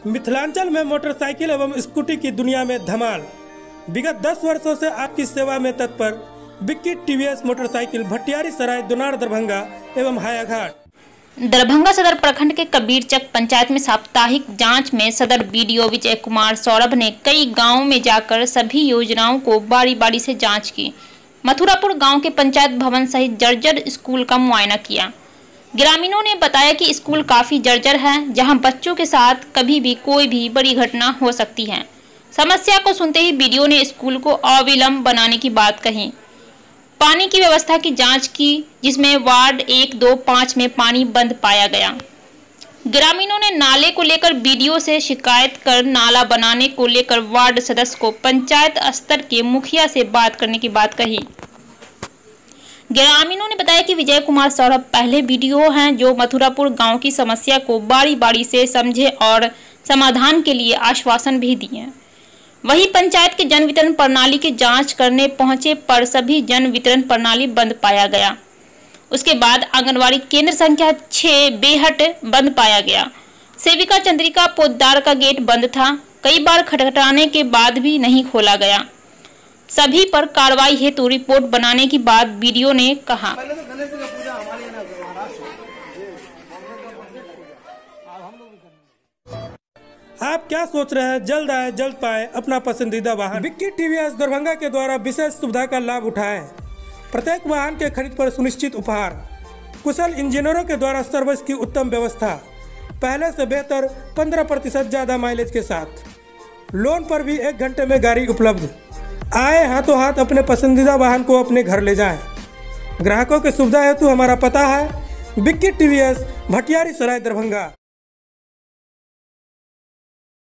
मिथिलांचल में मोटरसाइकिल एवं स्कूटी की दुनिया में धमाल। विगत 10 वर्षों से आपकी सेवा में तत्पर बिक्की टीवीएस मोटरसाइकिल भटियारी सराय दुनार दरभंगा एवं हायाघाट। दरभंगा सदर प्रखंड के कबीरचक पंचायत में साप्ताहिक जांच में सदर बीडीओ विजय कुमार सौरभ ने कई गांवों में जाकर सभी योजनाओं को बारी बारी से जांच की। मथुरापुर गांव के पंचायत भवन सहित जर्जर स्कूल का मुआयना किया। ग्रामीणों ने बताया कि स्कूल काफी जर्जर है, जहां बच्चों के साथ कभी भी कोई भी बड़ी घटना हो सकती है। समस्या को सुनते ही बीडीओ ने स्कूल को अविलंब बनाने की बात कही। पानी की व्यवस्था की जांच की, जिसमें वार्ड 1, 2, 5 में पानी बंद पाया गया। ग्रामीणों ने नाले को लेकर बीडीओ से शिकायत कर नाला बनाने को लेकर वार्ड सदस्य को पंचायत स्तर के मुखिया से बात करने की बात कही। ग्रामीणों ने बताया कि विजय कुमार सौरभ पहले बीडीओ हैं जो मथुरापुर गांव की समस्या को बारी बारी से समझे और समाधान के लिए आश्वासन भी दिए। वहीं पंचायत के जन वितरण प्रणाली की जांच करने पहुंचे पर सभी जन वितरण प्रणाली बंद पाया गया। उसके बाद आंगनवाड़ी केंद्र संख्या 6 बेहट बंद पाया गया। सेविका चंद्रिका पोद्दार का गेट बंद था। कई बार खटखटाने के बाद भी नहीं खोला गया। सभी पर कार्रवाई हेतु रिपोर्ट बनाने की बात बीडीओ ने कहा। आप क्या सोच रहे हैं? जल्द आए जल्द पाए अपना पसंदीदा वाहन। बिक्की टीवीएस दरभंगा के द्वारा विशेष सुविधा का लाभ उठाएं। प्रत्येक वाहन के खरीद पर सुनिश्चित उपहार, कुशल इंजीनियरों के द्वारा सर्विस की उत्तम व्यवस्था, पहले से बेहतर 15% ज्यादा माइलेज के साथ, लोन पर भी 1 घंटे में गाड़ी उपलब्ध। आए हाथों हाथ अपने पसंदीदा वाहन को अपने घर ले जाएं। ग्राहकों की सुविधा हेतु हमारा पता है बिक्की टीवीएस भटियारी सराय दरभंगा।